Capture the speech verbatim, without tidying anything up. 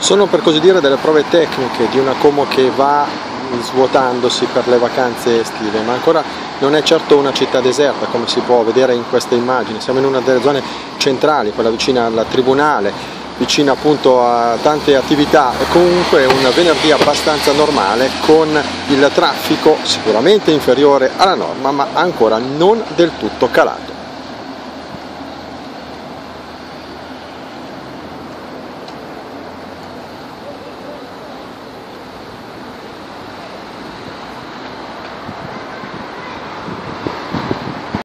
Sono per così dire delle prove tecniche di una Como che va svuotandosi per le vacanze estive, ma ancora non è certo una città deserta come si può vedere in queste immagini. Siamo in una delle zone centrali, quella vicina al Tribunale, vicina appunto a tante attività, e comunque un venerdì abbastanza normale, con il traffico sicuramente inferiore alla norma ma ancora non del tutto calato.